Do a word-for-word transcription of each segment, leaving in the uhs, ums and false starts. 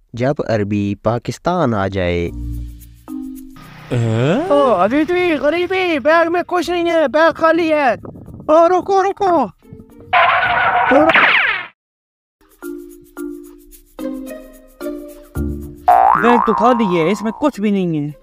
जब अरबी पाकिस्तान आ जाए। ओ अभी भी गरीबी, बैग में कुछ नहीं है, बैग खाली है। ओ रुको रुको, बैग तो खाली है, इसमें कुछ भी नहीं है।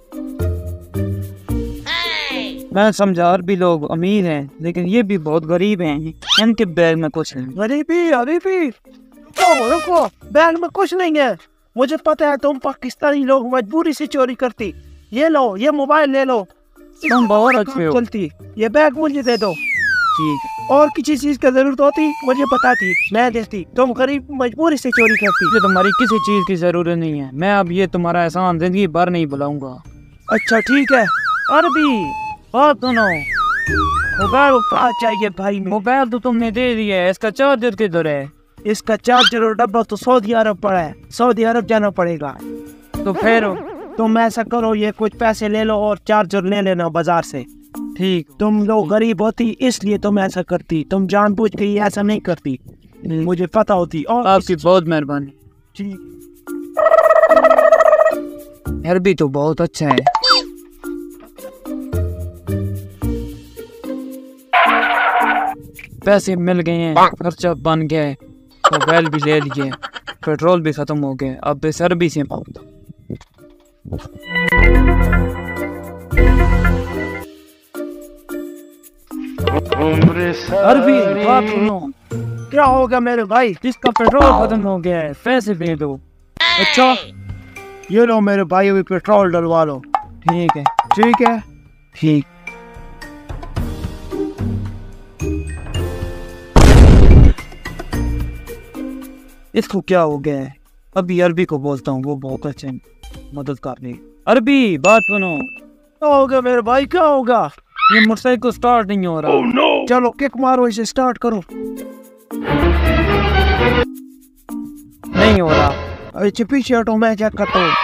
मैं समझा अरबी लोग अमीर हैं, लेकिन ये भी बहुत गरीब हैं, इनके बैग में कुछ नहीं। गरीबी गरीबी, रुको रुको, बैग में कुछ नहीं है। मुझे पता है तुम पाकिस्तानी लोग मजबूरी से चोरी करती। ये लो, ये मोबाइल ले लो, तुम बहुत अच्छे हो। चलती, ये बैग मुझे दे दो। ठीक, और किसी चीज की जरूरत होती मुझे बताती, मैं देती। तुम गरीब मजबूरी से चोरी करती। मुझे तुम्हारी किसी चीज की जरूरत नहीं है, मैं अब ये तुम्हारा एहसान जिंदगी भर नहीं भुलाऊंगा। अच्छा ठीक है। अरबी बात सुनो, मोबाइल चाहिए भाई। मोबाइल तो तुमने दे दिया है, इसका चार्जर किधर है? इसका चार्जर और डब्बा तो सऊदी अरब पड़ा है, सऊदी अरब जाना पड़ेगा। तो फिर तुम ऐसा करो, ये कुछ पैसे ले लो और चार्जर ले लेना बाजार से। ठीक, तुम लोग गरीब होती इसलिए तुम ऐसा करती, तुम जानबूझ के ऐसा नहीं करती, मुझे पता होती। और आपकी बहुत मेहरबानी। ठीक, अरबी तो बहुत अच्छा है। पैसे मिल गए हैं, खर्चा बन गया है, मोबाइल भी ले लिए, पेट्रोल भी खत्म हो गया। अब इस अरबी से मांगता। अरबी बात सुनो, क्या होगा मेरे भाई? जिसका पेट्रोल खत्म हो गया है, पैसे दे दो। अच्छा ये लो मेरे भाई, अभी पेट्रोल डलवा लो। ठीक है ठीक है ठीक। इसको क्या हो गया है? अभी अरबी को बोलता हूँ, वो बहुत अच्छे मदद कर रही। अरबी बात सुनो। क्या होगा मेरे भाई, क्या होगा? ये मोटरसाइकिल स्टार्ट नहीं हो रहा। oh, no. चलो किक मारो, इसे स्टार्ट करो। नहीं हो रहा। अच्छा पीछे हटो, मैं चेक करता हूँ।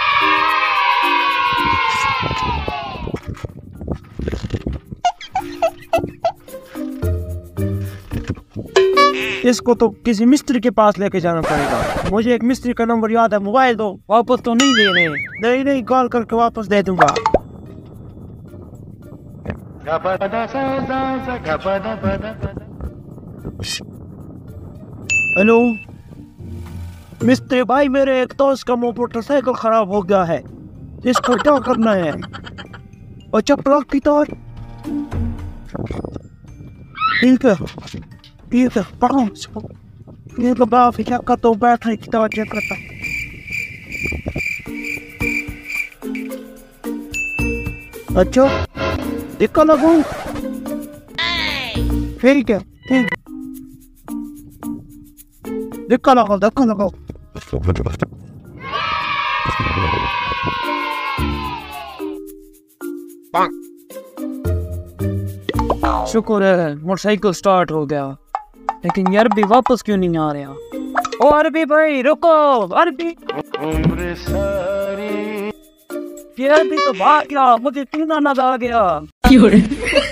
इसको तो किसी मिस्त्री के पास लेके जाना पड़ेगा। मुझे एक मिस्त्री का नंबर याद है, मोबाइल दो। वापस तो नहीं दे रहे? नहीं नहीं, कॉल करके वापस दे दूंगा। हेलो मिस्त्री भाई, मेरे एक दोस्त का मोटरसाइकिल खराब हो गया है, इसको क्या करना है? अच्छा प्लग की तार, ठीक है ठीक है, पढ़ो ये तो बाप क्या करता हूँ, बैटरी की तार चेक करता। अच्छा दिक्कत लगू, ठीक है ठीक, दिक्कत लगाओ दिक्कत लगाओ। शुक्र है मोटरसाइकिल स्टार्ट हो गया, लेकिन यार भी वापस क्यों नहीं आ रहा? ओ अरबी भाई रुको, अरबी ये अरबी तो भाग गया, मुझे पीना नजर आ गया।